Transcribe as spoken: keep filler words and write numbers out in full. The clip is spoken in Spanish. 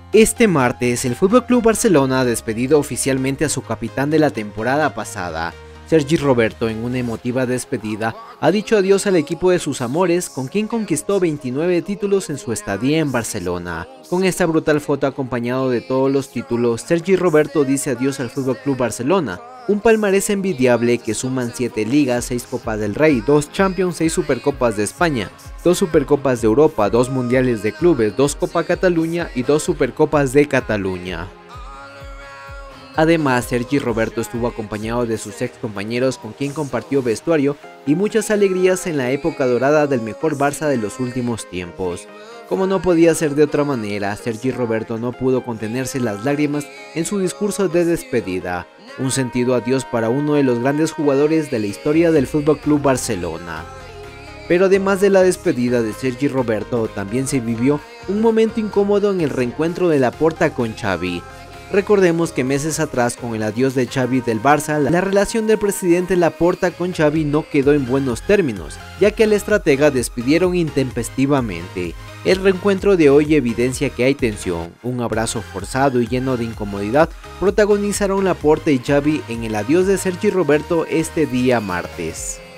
Este martes, el F C Barcelona ha despedido oficialmente a su capitán de la temporada pasada. Sergi Roberto, en una emotiva despedida, ha dicho adiós al equipo de sus amores, con quien conquistó veintinueve títulos en su estadía en Barcelona. Con esta brutal foto acompañado de todos los títulos, Sergi Roberto dice adiós al F C Barcelona, un palmarés envidiable que suman siete ligas, seis Copas del Rey, dos Champions, seis Supercopas de España, dos Supercopas de Europa, dos Mundiales de Clubes, dos Copa Cataluña y dos Supercopas de Cataluña. Además, Sergi Roberto estuvo acompañado de sus ex compañeros con quien compartió vestuario y muchas alegrías en la época dorada del mejor Barça de los últimos tiempos. Como no podía ser de otra manera, Sergi Roberto no pudo contenerse las lágrimas en su discurso de despedida, un sentido adiós para uno de los grandes jugadores de la historia del F C Barcelona. Pero además de la despedida de Sergi Roberto, también se vivió un momento incómodo en el reencuentro de Laporta con Xavi. Recordemos que meses atrás, con el adiós de Xavi del Barça, la relación del presidente Laporta con Xavi no quedó en buenos términos, ya que al estratega despidieron intempestivamente. El reencuentro de hoy evidencia que hay tensión. Un abrazo forzado y lleno de incomodidad protagonizaron Laporta y Xavi en el adiós de Sergi Roberto este día martes.